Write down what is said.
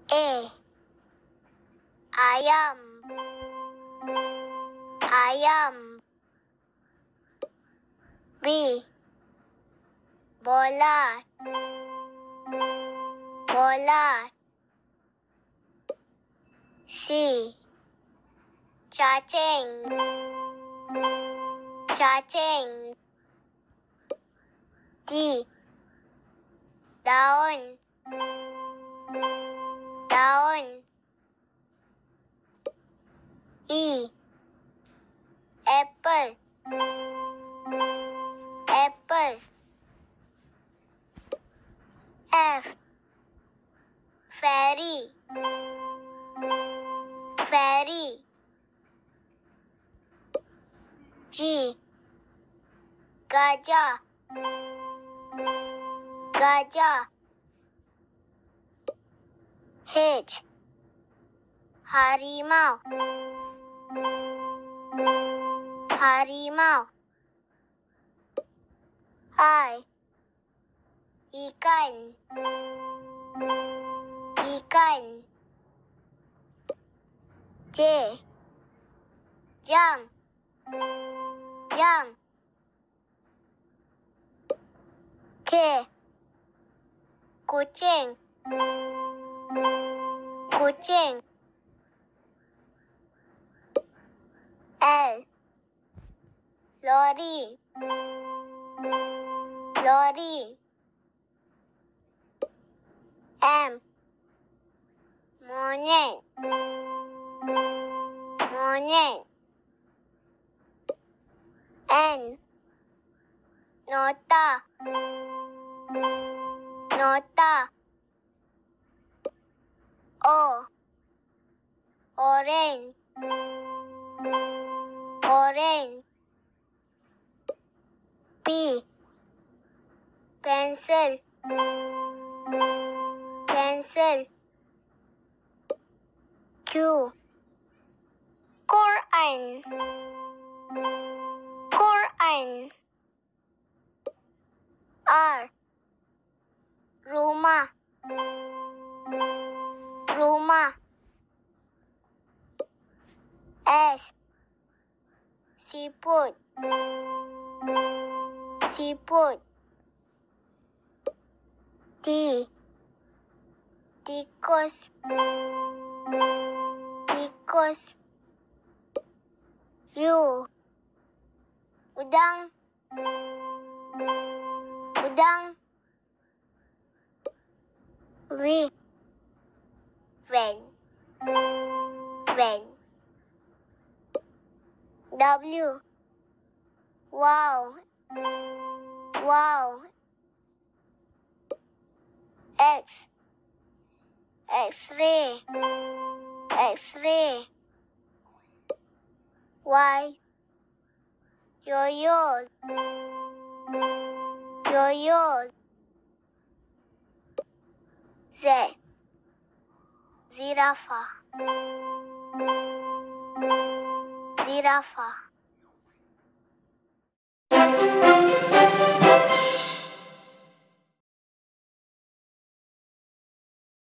A. Ayam. Ayam. B. Bola. Bola. C. Cacing. Cacing. D. Daun. Daun. E. Apple. Apple. F. Fairy. Fairy. G. Gajah. Gajah. H. Harimau. Harimau. I. Ikan. Ikan. J. Jam. Jam. K. Kucing. Kucing. L. Lori. Lori. M. Monyet. Monyet. N. Nota. Nota. O. Orange. Orange. P. Pencil. Pencil. Q. Quran. Quran. R. Rumah. Rumah. S. Siput. Siput. T. Tikus. Tikus. U. Udang. Udang. V. Van. Van. W. Wow. Wow. X. X-ray. X-ray. Y. Yo-yo. Yo-yo. Z. Zirafah. Zirafah.